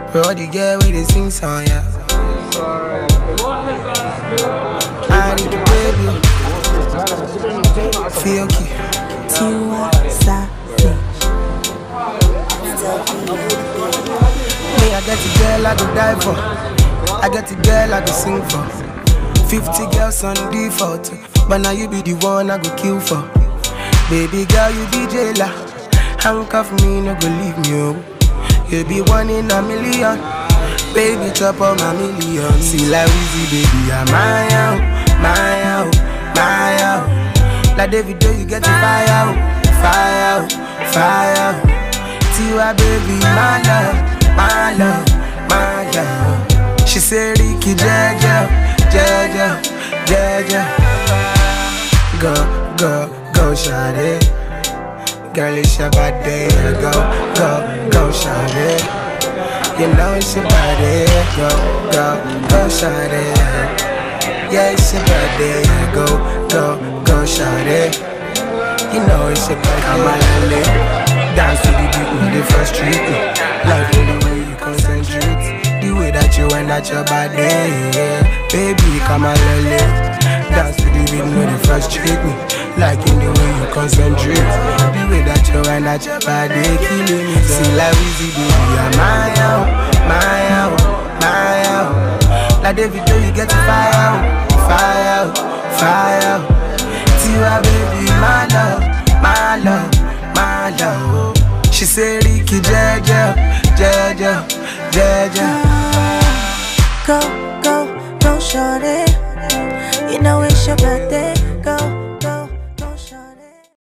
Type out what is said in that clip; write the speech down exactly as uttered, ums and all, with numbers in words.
Bro, the girl with the sing song, yeah. I need the baby. Feel key. Tiwa Savage. Me, I get the girl I go die for. I get the girl I go sing for. Fifty girls on default, but now you be the one I go kill for. Baby girl, you be jailer. Handcuff me, no go leave me, oh. You be one in a million. Baby, chop on my million. See like Weezy, baby, I'm my out, my out, my out. Like David, you get the fire out, fire out, fire out. Tiwa, baby, my love, my love, my love. She say, Ricky, Jaja, Jaja, Jaja. Go, go, go, shawty. Girl, it's your body. Go, go, go, shawty. You know it's your body. Go, go, go, shawty. Yeah, it's your body. Go, go, go, shawty. You know it's your body. Come on, lady. Dance to the beat, no they frustrate me. Like the way you concentrate, the way that you wind at your body, yeah. Baby, come on, lady. Dance to the beat, no they frustrate me. Like in the way you concentrate, the way that you wind at your body, killing me. See like Weezy, baby, I'm my out, my out, my out. Like David, you get the fire out, fire out, fire out. Tiwa, baby, my love, my love, my love. She say, Ricky, Jaja, Jaja, Jaja. Go, go, go, shorty. You know it's your birthday.